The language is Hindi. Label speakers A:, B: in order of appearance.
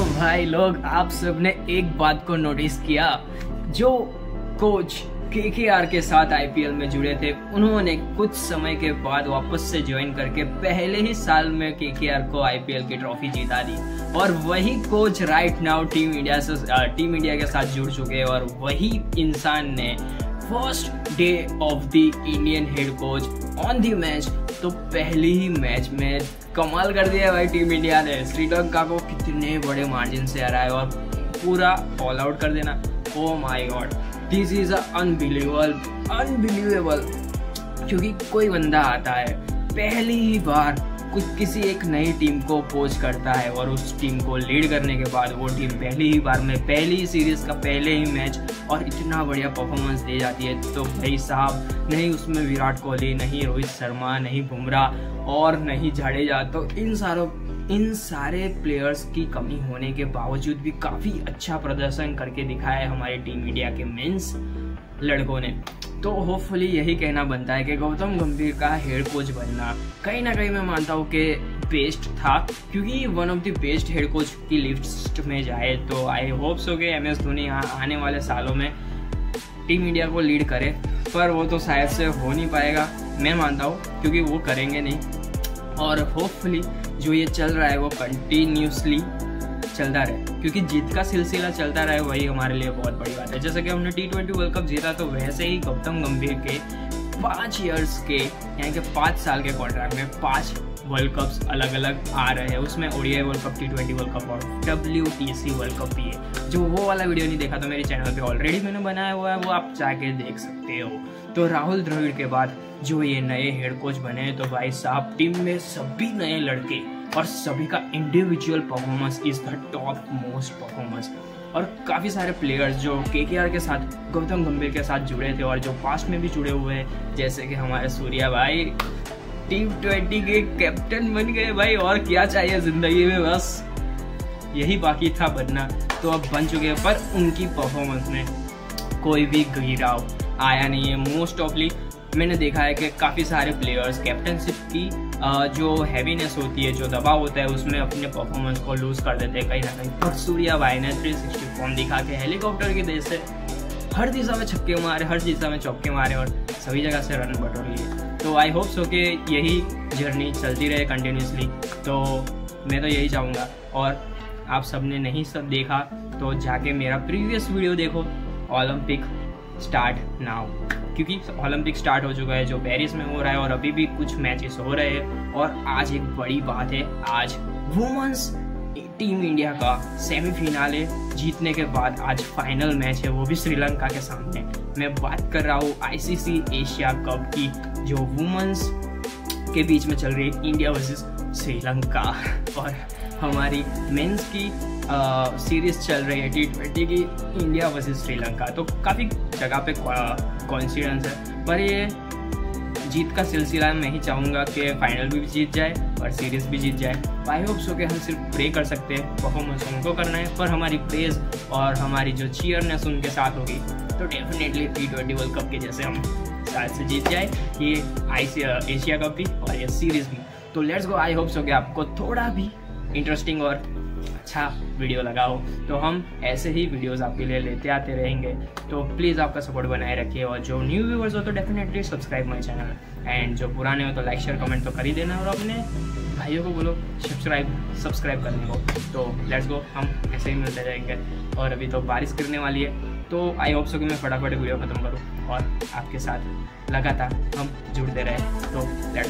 A: भाई लोग, आप सबने एक बात को नोटिस किया, जो कोच केकेआर के साथ आईपीएल में जुड़े थे उन्होंने कुछ समय के बाद वापस से ज्वाइन करके पहले ही साल में केकेआर को आईपीएल की ट्रॉफी जीता दी। और वही coach right now team India के साथ जुड़ चुके हैं। और वही इंसान ने first day of the Indian head coach on the match तो पहली ही मैच में कमाल कर दिया भाई। टीम इंडिया ने श्रीलंका को कितने बड़े मार्जिन से हराया और पूरा ऑल आउट कर देना। Oh my God, this is unbelievable. क्योंकि कोई बंदा आता है पहली ही बार कुछ किसी एक नई टीम को कोच करता है और उस टीम को लीड करने के बाद वो टीम पहली ही बार में पहली ही सीरीज का पहले ही मैच और इतना बढ़िया परफॉर्मेंस दे जाती है। तो भाई साहब, नहीं उसमें विराट कोहली, नहीं रोहित शर्मा, नहीं बुमराह और नहीं जाडेजा, तो इन सारे प्लेयर्स की कमी होने के बावजूद भी काफ़ी अच्छा प्रदर्शन करके दिखाया है हमारी टीम इंडिया के मेंस लड़कों ने। तो होपफुली यही कहना बनता है कि गौतम गंभीर का हेड कोच बनना कहीं ना कहीं मैं मानता हूँ कि बेस्ट था, क्योंकि one of the best head coach की लिस्ट में जाए तो आई होप सो कि एमएस धोनी आने वाले सालों में टीम इंडिया को लीड करे। पर वो तो शायद से हो नहीं पाएगा, मैं मानता हूँ, क्योंकि वो करेंगे नहीं। और होपफुली जो ये चल रहा है वो कंटिन्यूसली चलता रहे, क्योंकि जीत का सिलसिला चलता रहे, वही हमारे लिए बहुत बड़ी बात है। जैसे कि हमने T20 वर्ल्ड कप जीता, तो वैसे ही गौतम गंभीर के 5 इयर्स के यानी कि 5 साल के कॉन्ट्रैक्ट में 5 वर्ल्ड कप्स अलग अलग आ रहे हैं। उसमें ODI world cup, T20 world cup और WTC वर्ल्ड कप भी है। जो वो वाला वीडियो नहीं देखा तो मेरे चैनल पे ऑलरेडी मैंने बनाया हुआ है, वो आप जाके देख सकते हो। तो राहुल द्रविड़ के बाद जो ये नए हेड कोच बने तो भाई साहब टीम में सभी नए लड़के और सभी का individual performance is the top most performance. और काफ़ी सारे प्लेयर्स जो केकेआर के साथ गौतम गंभीर के साथ जुड़े थे और जो पास्ट में भी जुड़े हुए हैं, जैसे कि हमारे सूर्या भाई T20 के कैप्टन बन गए भाई। और क्या चाहिए जिंदगी में, बस यही बाकी था बनना, तो अब बन चुके हैं। पर उनकी परफॉर्मेंस में कोई भी गिराव आया नहीं है। मोस्ट ऑफली मैंने देखा है कि काफ़ी सारे प्लेयर्स कैप्टनशिप की जो हैवीनेस होती है, जो दबाव होता है, उसमें अपने परफॉर्मेंस को लूज कर देते हैं कहीं ना कहीं। पर सूर्या भाई ने 360 फॉर्म दिखा के हेलीकॉप्टर की देश से हर दिशा में छक्के मारे, हर दिशा में चौके मारे और सभी जगह से रन बटोर लिए। तो आई होप सो कि यही जर्नी चलती रहे कंटिन्यूसली। तो मैं तो यही चाहूँगा। और आप सबने नहीं सब देखा तो जाके मेरा प्रीवियस वीडियो देखो, ओलंपिक स्टार्ट नाउ, क्योंकि ओलंपिक स्टार्ट हो चुका है जो पेरिस में हो रहा है और अभी भी कुछ मैचेस हो रहे हैं। और आज एक बड़ी बात है, आज वुमेन्स टीम इंडिया का सेमीफिनाले जीतने के बाद आज फाइनल मैच है, वो भी श्रीलंका के सामने। मैं बात कर रहा हूँ आईसीसी एशिया कप की, जो वुमेन्स के बीच में चल रही है, इंडिया वर्सेस श्रीलंका। और हमारी मेंस की सीरीज चल रही है T20 की, इंडिया वर्सेस श्रीलंका। तो काफ़ी जगह पे कॉन्सिडेंस है, पर ये जीत का सिलसिला मैं ही चाहूँगा कि फाइनल भी जीत जाए और सीरीज भी जीत जाए। आई होप सो कि हम सिर्फ प्रे कर सकते हैं, परफॉर्मेंस उनको करना है, पर हमारी प्रेज और हमारी जो चीयरनेस उनके साथ होगी तो डेफिनेटली T20 वर्ल्ड कप के जैसे हम शायद से जीत जाए, ये एशिया कप भी और ये सीरीज भी। तो let's go. I hope so कि आपको थोड़ा भी इंटरेस्टिंग और अच्छा वीडियो लगा हो, तो हम ऐसे ही वीडियोस आपके लिए लेते आते रहेंगे। तो प्लीज़ आपका सपोर्ट बनाए रखिए, और जो न्यू व्यूवर्स हो तो definitely subscribe my channel, and जो पुराने हो तो लाइक शेयर कमेंट तो कर ही देना, और अपने भाइयों को बोलो सब्सक्राइब करने को। तो लेट्स गो, हम ऐसे ही मिलते रहेंगे। और अभी तो बारिश गिरने वाली है, तो आई होप सो कि मैं फटाफट वीडियो ख़त्म करूँ और आपके साथ लगातार हम जुड़ते रहे। तो